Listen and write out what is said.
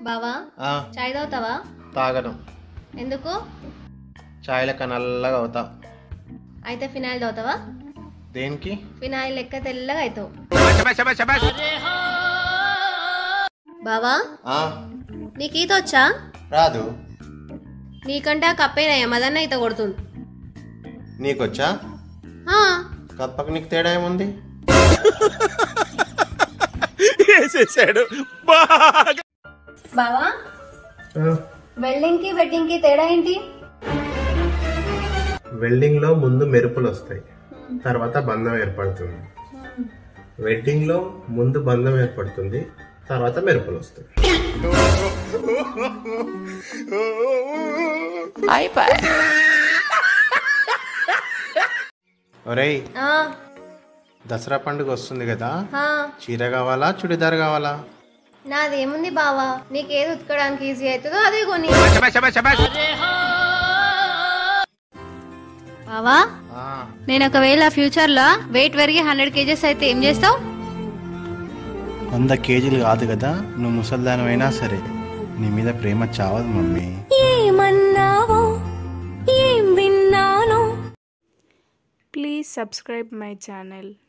బావా చాయ్ తాగుతావా? తాగను. ఎందుకు? చాయ్ లెక్క నల్లగా అవుతా. అయితే ఫినాయిల్ తాగుతావా? దేనికి? ఫినాయిల్ లెక్క తెల్లగా అవుతావు. బావా నీకు ఈత వచ్చా? రాదు. నీకంటే ఆ కప్పేనయ్యా మదన్న ఈత కొడుతుంది. నీకొచ్చా? కప్పకి నీకు తేడా ఏముంది? బావా వెల్డింగ్ కి వెడ్డింగ్ కి తేడా ఏంటి? వెల్డింగ్ లో ముందు మెరుపులు వస్తాయి, తర్వాత బంధం ఏర్పడుతుంది. వెడ్డింగ్ లో ముందు బంధం ఏర్పడుతుంది, తర్వాత మెరుపులు వస్తాయి. ఒరేయ్, దసరా పండుగ వస్తుంది కదా, చీర కావాలా చుడిదార్ కావాలా? నాదేముంది బావా, నీకేది ఉతకడానికి ఈజీ అవుతుందో అదే కొని. బావా నేను ఒకవేళ ఫ్యూచర్ లో వెయిట్ పెరిగి 100 kgs అయితే ఏం చేస్తావు? 100 kgs కాదు కదా, నువ్వు ముసల్దానమైనా సరే నీ మీద ప్రేమ చావదు మమ్మీ. ఏమన్నావో ఏం విన్నానో. Please subscribe my channel.